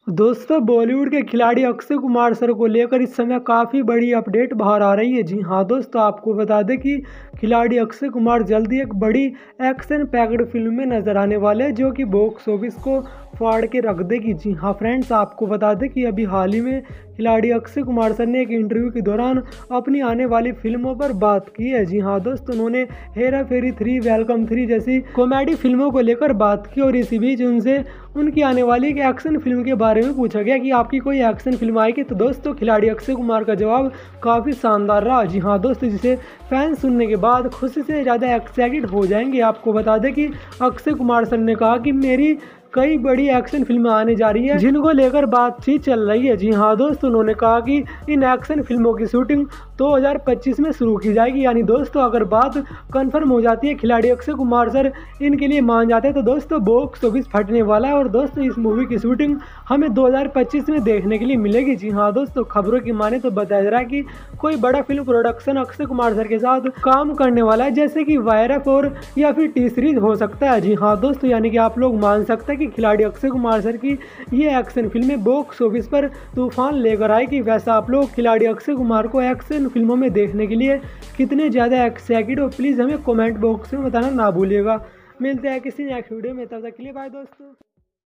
दोस्तों, बॉलीवुड के खिलाड़ी अक्षय कुमार सर को लेकर इस समय काफ़ी बड़ी अपडेट बाहर आ रही है। जी हाँ दोस्तों, आपको बता दें कि खिलाड़ी अक्षय कुमार जल्दी एक बड़ी एक्शन पैक्ड फिल्म में नजर आने वाले हैं, जो कि बॉक्स ऑफिस को फाड़ के रख देगी। जी हाँ फ्रेंड्स, आपको बता दें कि अभी हाल ही में खिलाड़ी अक्षय कुमार सर ने एक इंटरव्यू के दौरान अपनी आने वाली फिल्मों पर बात की है। जी हाँ दोस्तों, उन्होंने हेरा फेरी 3, वेलकम 3 जैसी कॉमेडी फिल्मों को लेकर बात की और इसी बीच उनसे उनकी आने वाली एक एक्शन फिल्म के बारे में पूछा गया कि आपकी कोई एक्शन फिल्म आएगी। तो दोस्तों, खिलाड़ी अक्षय कुमार का जवाब काफ़ी शानदार रहा। जी हाँ दोस्तों, जिसे फैंस सुनने के बाद खुशी से ज़्यादा एक्साइटेड हो जाएंगे। आपको बता दें कि अक्षय कुमार सर ने कहा कि मेरी कई बड़ी एक्शन फिल्में आने जा रही है जिनको लेकर बातचीत चल रही है। जी हाँ दोस्तों, उन्होंने कहा कि इन एक्शन फिल्मों की शूटिंग 2025 में शुरू की जाएगी। यानी दोस्तों, अगर बात कंफर्म हो जाती है, खिलाड़ी अक्षय कुमार सर इनके लिए मान जाते हैं, तो दोस्तों बॉक्स ऑफिस फटने वाला है और दोस्तों इस मूवी की शूटिंग हमें 2025 में देखने के लिए मिलेगी। जी हाँ दोस्तों, खबरों की माने तो बताया जा रहा है कि कोई बड़ा film production Akshay Kumar sir के साथ काम करने वाला है, जैसे कि वायरस और या फिर टी सीरीज हो सकता है। जी हाँ दोस्तों, यानी कि आप लोग मान सकते हैं कि खिलाड़ी अक्षय कुमार सर की ये एक्शन फिल्में बॉक्स ऑफिस पर तूफान लेकर आएगी। वैसा आप लोग खिलाड़ी अक्षय कुमार को एक्शन फिल्मों में देखने के लिए कितने ज़्यादा एक्साइटेड हो, प्लीज़ हमें कमेंट बॉक्स में बताना ना भूलिएगा। मिलते हैं किसी नेक्स्ट वीडियो में, तब तक के लिए बाय दोस्तों।